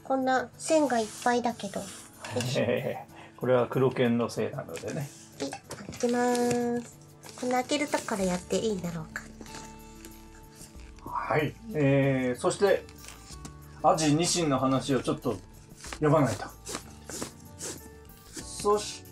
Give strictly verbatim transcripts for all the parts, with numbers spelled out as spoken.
こんな線がいっぱいだけど。 これは黒剣のせいなのでね。 はい、開けます。この開けるとこからやっていいんだろうか。 はい、えー、そしてアジニシンの話をちょっと読まないと。そして、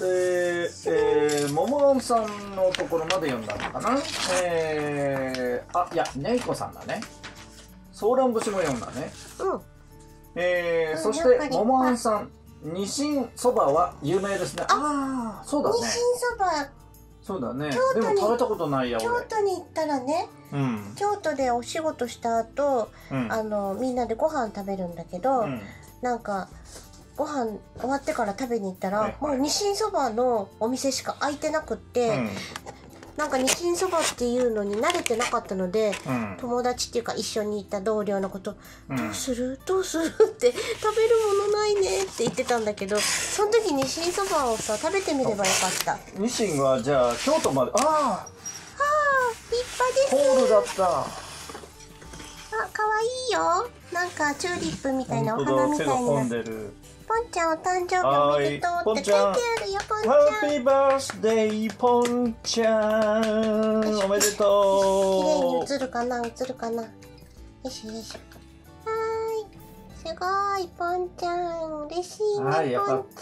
えー、ももろんさんのところまで読んだのかな。えー、あ、いや、ねいこさんだね。ソーラン節も読んだね。 うん。 えー、そしてももあんさん、ニシンそばは有名ですね。ああ、そうだね。 ニシンそば。 そうだね。でも食べたことないや俺。 京都に行ったらね、うん、京都でお仕事した後、うん、あのみんなでご飯食べるんだけど、うん、なんかご飯終わってから食べに行ったら、はいはい、もうニシンそばのお店しか開いてなくって、うん、なんかニシンそばっていうのに慣れてなかったので、うん、友達っていうか一緒に行った同僚のこと「うん、どうするどうする?」って「食べるものないね」って言ってたんだけど、その時ニシンそばをさ食べてみればよかった。 ニシンはじゃあ京都まで。ああ、はあ、 立派です。 ホールだった。あ、 可愛いよ。なんかチューリップみたいなお花みたいな。ポンちゃんお誕生日おめでとうって書いてあるよ、ポンちゃん。 ハッピーバースデーポンちゃん、おめでとう。 綺麗に映るかな、映るかな。よいしょよいしょ。はーい、すごいポンちゃん、嬉しいね。 はい、よかった。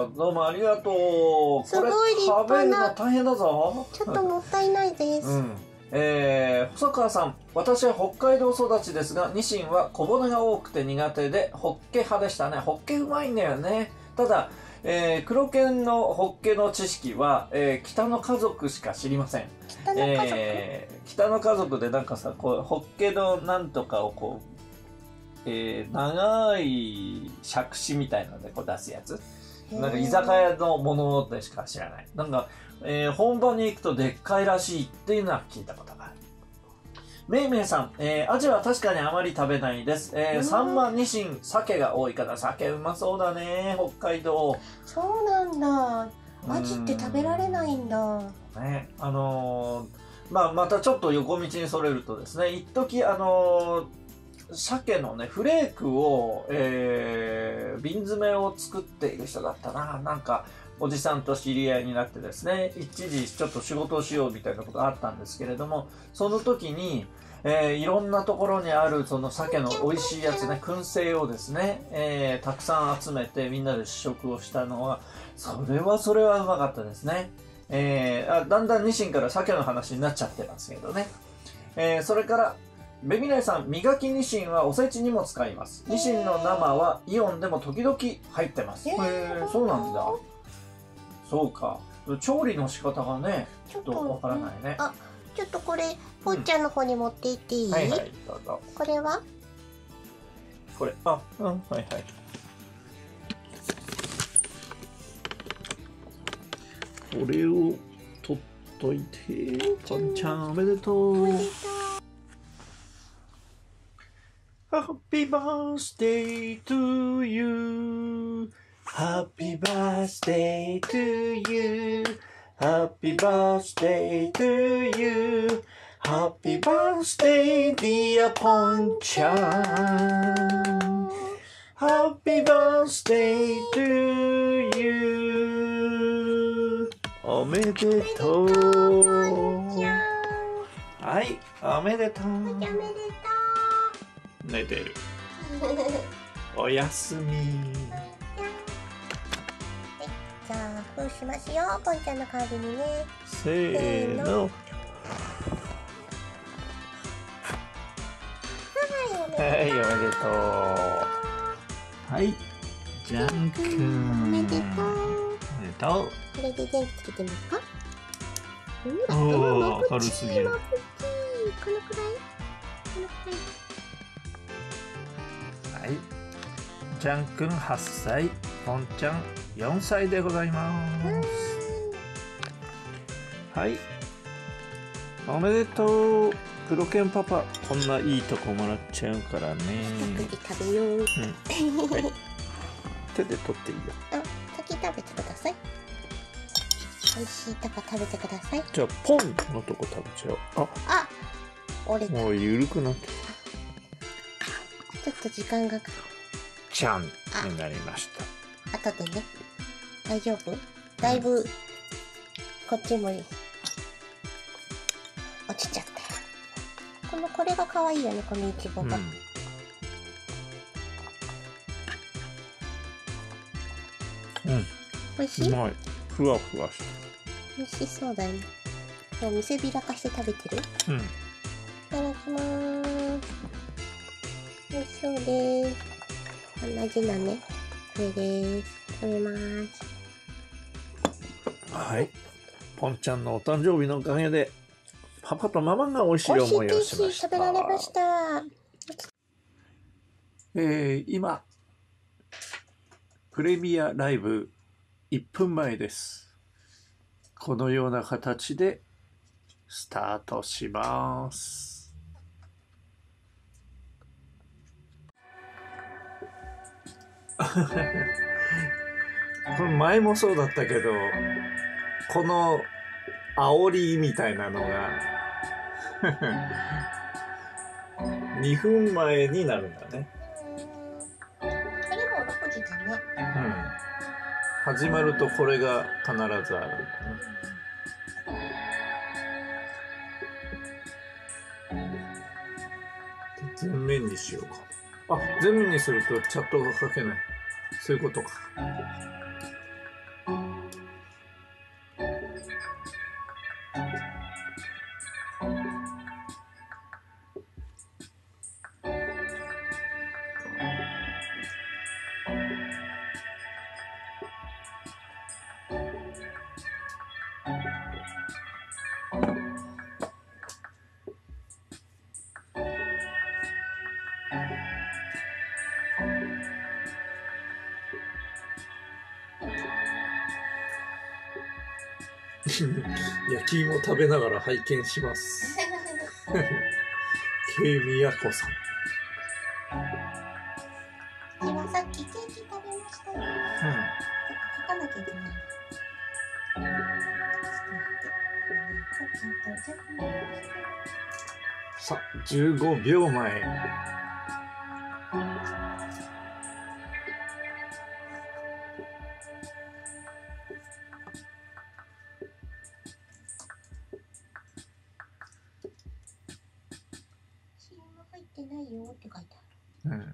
どうもありがとう。 すごい立派な。 これ食べるの大変だぞ。 ちょっともったいないです。うん、 えー、細川さん、私は北海道育ちですが、ニシンは小骨が多くて苦手でホッケ派でしたね。ホッケうまいんだよね。ただ、えー、黒犬のホッケの知識は、えー、北の家族しか知りません。 北の家族、 えー、北の家族でなんかさ、こうホッケのなんとかをこう、えー、長い杓子みたいなのでこう出すやつ。なんか居酒屋のものでしか知らない。なんか、えー、本場に行くとでっかいらしいっていうのは聞いたことがある。めいめいさん、えー、アジは確かにあまり食べないです。えー、サンマ、ニシン、鮭が多いから、鮭うまそうだね、北海道。 そうなんだ。アジって食べられないんだ。 ね、あのー、まあ、またちょっと横道にそれるとですね、一時あのー、鮭のね、フレークを、えー、瓶詰めを作っている人だったな。なんか、おじさんと知り合いになってですね、一時ちょっと仕事をしようみたいなことがあったんですけれども、その時に、えー、いろんなところにあるその鮭の美味しいやつね、燻製をですね、えー、たくさん集めてみんなで試食をしたのは、それはそれはうまかったですね。えー、あだんだんニシンから鮭の話になっちゃってますけどね。えー、それから、ベビナイさん、磨きニシンはおせちにも使います。ニシンの生はイオンでも時々入ってます。へえ、そうなんだ。そうか。調理の仕方がね、ちょっとわからないね。 あ、ちょっとこれ、ぽっちゃんの方に持っていっていい？ はいはい、どうぞ。 これは？ これ、あ、うん、はいはい。これを取っといて、ぽんちゃんおめでとう。Happy birthday to you. Happy birthday to you. Happy birthday to you. Happy birthday, dear ぽんちゃん。Happy birthday to you. おめでとう。はい、おめでとう。 おめでとう。 寝てる。おやすみ。 じゃあ、封しますよ、ぽんちゃんの代わりにね。 せーの。はい、おめでとう。はい、ジャン君。 おめでとう。 おめでとう。 これで電気つけてますか？ おお、明るすぎる。 このくらい。このくらい。 はい、ジャン君はっさい、ぽんちゃんよんさいでございます。はい、おめでとう。黒犬パパ、こんないいとこもらっちゃうからね。 食べよう。うん、はい、 手で取っていいよ。 あ、先食べてください。美味しいとこ食べてください。 じゃあポンのとこ食べちゃおう。あ、 あ、折れた。 もう緩くなって。 ちょっと時間がかかる。 ちゃんになりました。 後でね。大丈夫？だいぶ、こっちも落ちちゃった。この、これが可愛いよね、このイチゴが。うん、うん。美味しい？うまい。ふわふわして。美味しそうだよね。もう見せびらかして食べてる？うん。いただきまーす。美味しそうです。同じだね。これです。食べまーす。はい。ポンちゃんのお誕生日のおかげで、パパとママが美味しい思いをしました。食べられました。えー、今、プレミアライブいっぷんまえです。このような形でスタートします。これ前もそうだったけど、この煽りみたいなのがにふんまえになるんだね。それもろくじだね。うん。始まるとこれが必ずあるんだね。全面にしようか。あ、全面にするとチャットが書けない。そういうことか。焼き芋食べながら拝見します。ケイミヤコさん。今さっきケーキ食べましたよ。うん。書かなきゃいけない。さあ、じゅうごびょうまえ。入ってないよって書いてある。うん。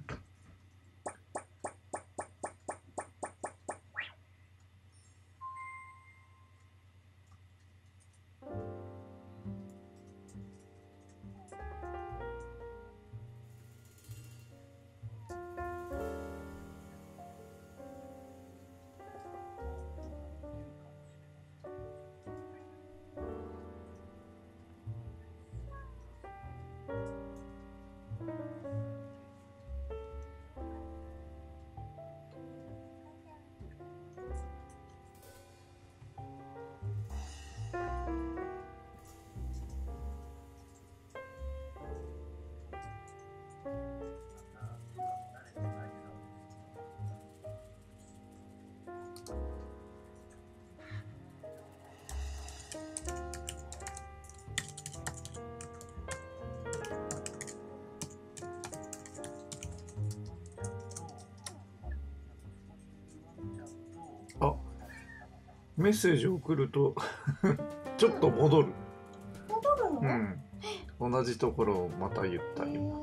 あ、メッセージを送るとちょっと戻る。戻るの？うん。同じところをまた言った今。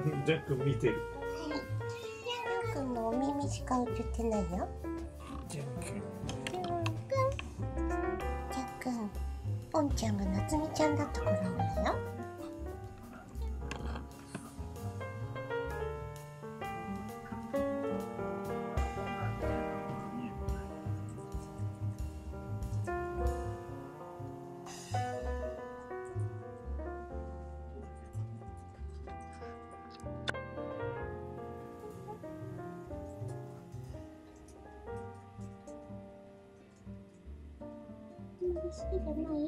ジャック見てる。 ジャックのお耳しか映ってないよ。 ジャック。 ジャック、ポンちゃんが夏美ちゃんだった頃なんだよ。好きじゃない？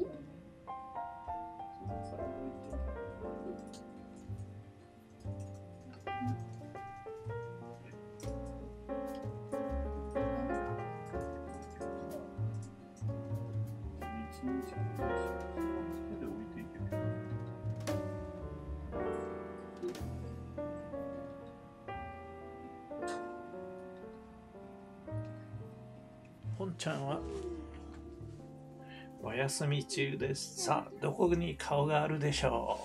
ポンちゃんはお休み中です。さあ、どこに顔があるでしょ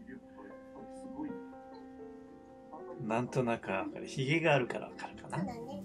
う。なんとなくわかる。ひげがあるからわかるかな。